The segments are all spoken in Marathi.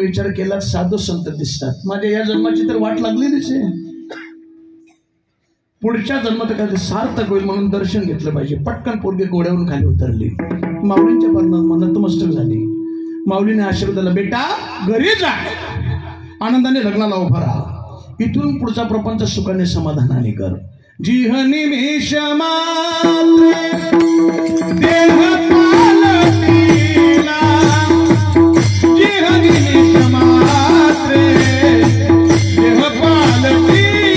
विचार केला साधू संत दिसतात, माझ्या या जन्माची तर वाट लागलेलीच आहे, पुढच्या जन्मात काय सार्थक होईल म्हणून दर्शन घेतलं पाहिजे. पटकन पोरगे घोड्यावरून खाली उतरली, माऊलींच्या मनात नतमस्तक झाली. माऊलीने आशीर्वाद दिला, बेटा घरी जा, आनंदाने लग्नाला उभा राहा, इथून पुढचा प्रपंच सुखाने समाधानाने कर. जिह निमिष मात्र देह पालटीला, जिह निमिष मात्र देह पालटीला.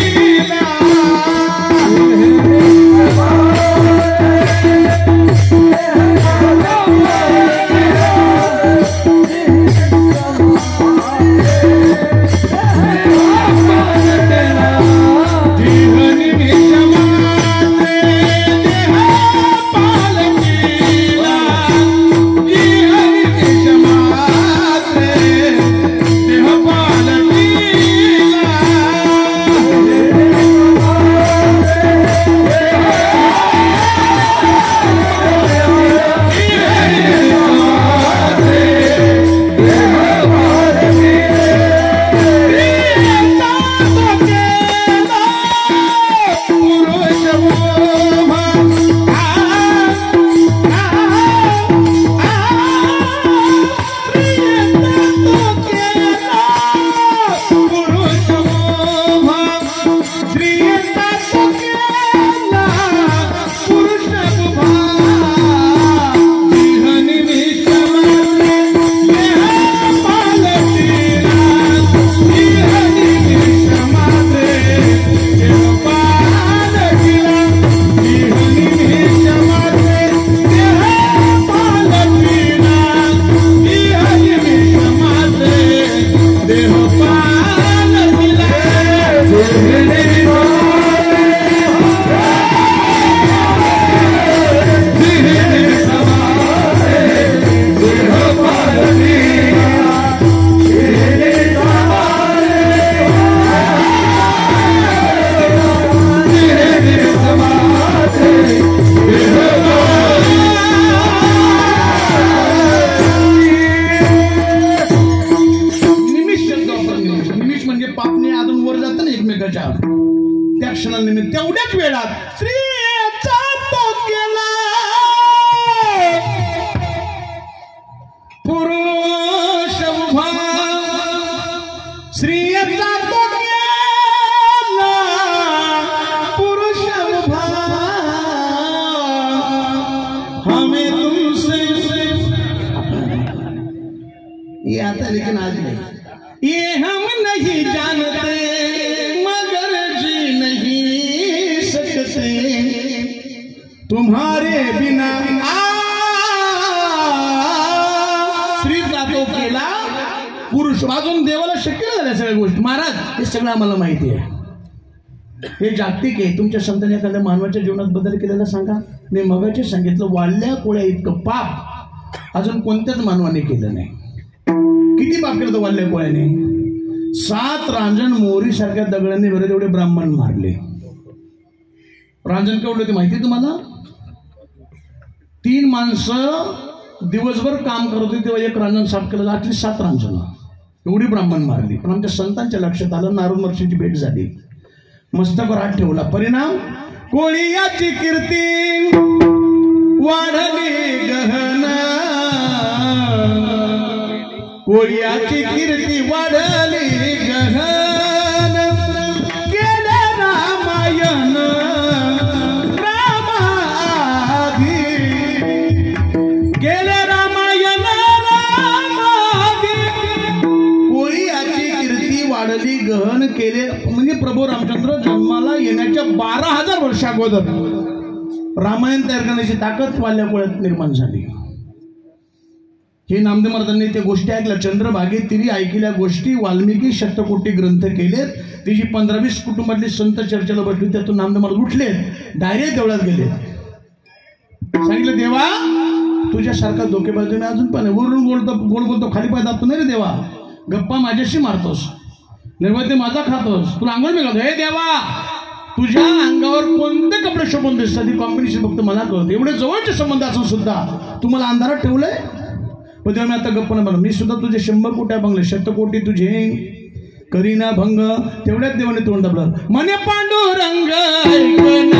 त्या क्षणाला तेवढ्याच वेळात स्त्रियेचा तो केला पुरुष उभा, स्त्रियेचा तो केला पुरुष उभा. हमें तुमसे ये आता लेकिन आज नहीं, ये हम नहीं जानते तुम्हारे बिना. स्त्री जातो केला पुरुष, अजून देवाला शक्य झाल्या सगळ्या गोष्टी. महाराज हे सगळं आम्हाला माहिती आहे, हे जागतिक आहे. तुमच्या संतांनी एखाद्या मानवाच्या जीवनात बदल केलेला सांगा. मी मगाशी सांगितलं, वाढल्या कोळ्या इतकं पाप अजून कोणत्याच मानवाने केलं नाही. किती पाप केलं वाढल्या कोळ्याने? 7 रांजण मोहरी सारख्या दगडांनी बरेच एवढे ब्राह्मण मारले. रांजण केवढे होते माहिती तुम्हाला? 3 माणसं दिवसभर काम करत होते तेव्हा एक रांजण साफ केलं, आटली 7 रांजण एवढी ब्राह्मण मारली. पण आमच्या संतांच्या लक्षात आलं, नारद महर्षीची भेट झाली, मस्तकावर हात ठेवला. परिणाम, कोळीयाची कीर्ती वाढली गहन, कोळीयाची कीर्ती वाढली गहन, केले रामायण गहन केले. म्हणजे प्रभू रामचंद्र जन्माला येण्याच्या 12,000 वर्ष अगोदर रामायण तयार करण्याची ताकद वाल्या कोळ्यात निर्माण झाली. हे नामदेव महाराजांनी त्या गोष्टी ऐकल्या. चंद्रभागे तिरी ऐकल्या गोष्टी, वाल्मिकी शतकोटी ग्रंथ केलेत. तिची 15-20 कुटुंबातली संत चर्चेला बसली. त्यातून नामदेव महाराज उठले, डायरेक्ट देवळात गेले. सांगितलं, देवा तुझ्यासारखा धोकेबाज मी अजून पण वरून बोलतो खाली पाय दाबतो नाही रे देवा, गप्पा माझ्याशी मारतोस, नैवेद्य माझा खातोस, तुला अंगावर मिळवतो. हे देवा तुझ्या अंगावर कोणते कपडे शोभून दिसतात ही कॉम्बिनेशन फक्त मला कळते. एवढे जवळचे संबंध असून सुद्धा तुम्हाला अंधारात ठेवलंय. पण तेव्हा मी आता गप्पा नाही, मी सुद्धा तुझे 100 कोट्या बंगले, 100 कोटी तुझे करीना भंग. तेवढ्याच देवाने तोंड दाबलं, म्हणे पांडुरंग ऐकना.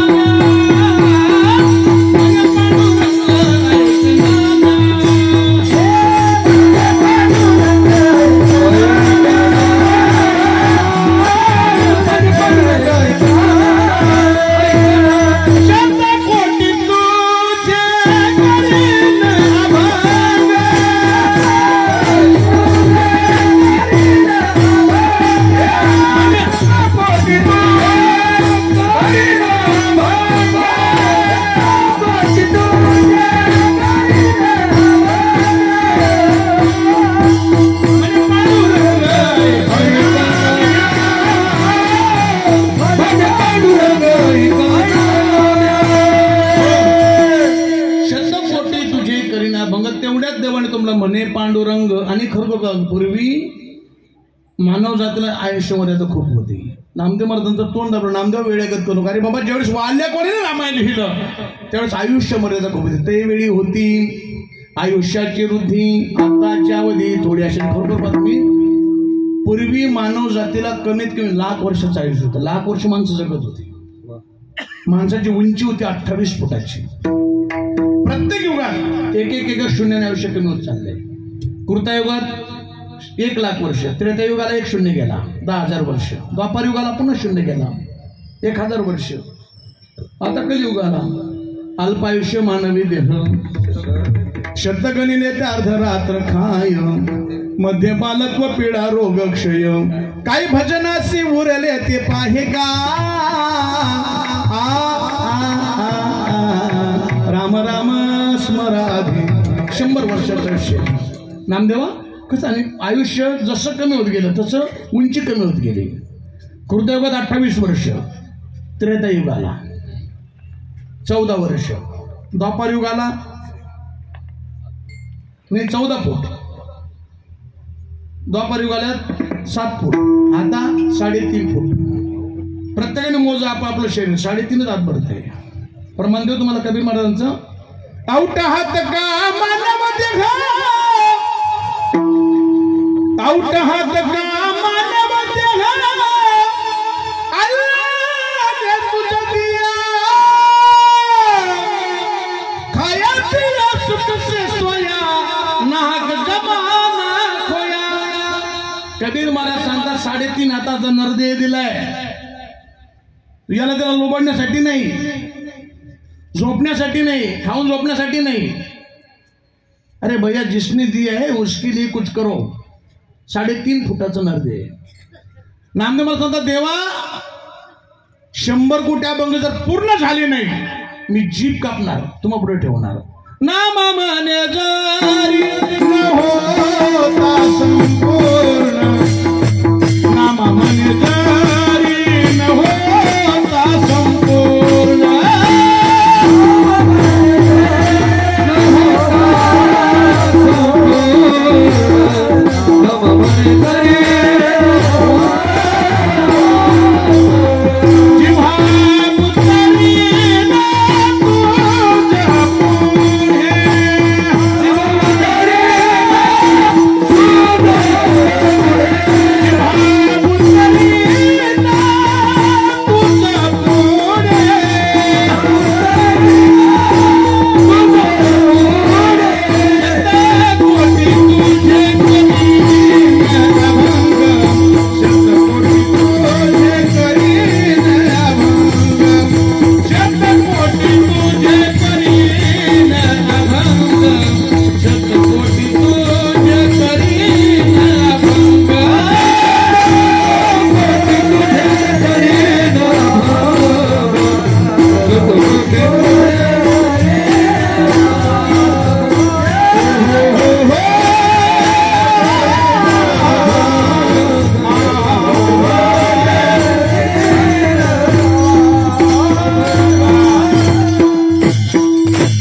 म्हणे पांडुरंग. आणि खरं पूर्वी मानव जातीला आयुष्य मर्यादा खूप होती. नामदेव महाराजांचं तोंड दाबलं, नामदेव वेळेगत करू, अरे बाबा ज्यावेळेस वाल्या कोणी रामायण लिहिलं त्यावेळेस आयुष्य मर्यादा खूप होती. ते वेळी होती आयुष्याची वृद्धी. आताच्या अवधी थोडी अशी खरोखर बातमी. पूर्वी मानव जातीला कमीत कमी 1,00,000 वर्षाचं आयुष्य होतं. 1,00,000 वर्ष माणसं जगत होती. माणसाची उंची होती 28 फुटाची. प्रत्येक युगात एक शून्याने आयुष्य कमी होत चाललंय. कृतायुगात 1,00,000 वर्ष, त्रेतायुगाला 1 शून्य गेला, 10,000 वर्ष. द्वापार युगाला पुन्हा शून्य गेला, 1,000 वर्ष. आता कलियुगाला अल्पायुष्य मानवी देह, शतगणिले ते अर्धरात्र खाय, मध्य बालत्व पीडा रोग क्षय, काही भजनासी उरले ते पाहे का. राम राम स्मराधी. 100 वर्षाचं आयुष्य. नामदेवा कसं आणि आयुष्य जसं कमी होत गेलं तसं उंची कमी होत गेली. कृतयुगात 28 वर्ष, त्रेतायुगाला 14 वर्ष, द्वापार युगाला 14 फूट, द्वापार युगाला 7 फूट, आता 3.5 फूट. प्रत्येकाने मोज आपापलं शरीर 3.5 हात भरत आहे. प्रमाण देऊ तुम्हाला कबीर महाराजांचं. औटा हात का मानव देह, औटा हात का मानव देह, अल्लाह ने तुझे दिया, खाया पिया सुख से सोया, नाहक जमाना खोया. कबीर महाराज सांगतात 3.5 हाताचा नरदेह दिलाय. याला त्याला लोबाडण्यासाठी नाही, झोपण्यासाठी नाही, खाऊन झोपण्यासाठी नाही. अरे भैया जिसने दिया है उसके लिए कुछ करो. 3.5 फुटाचं नरदेह. नामदेव मला सांगतात देवा 100 कोटी अभंग जर पूर्ण झाले नाही मी जीभ कापणार, तुम्हा पुढे ठेवणार. नाम माने जरी न होता संपूर्ण